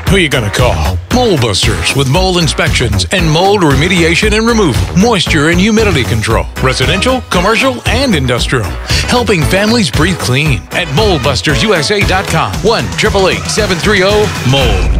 Who you gonna call? Mold Busters with mold inspections and mold remediation and removal, moisture and humidity control, residential, commercial, and industrial. Helping families breathe clean at moldbustersusa.com. 1-888-730-MOLD.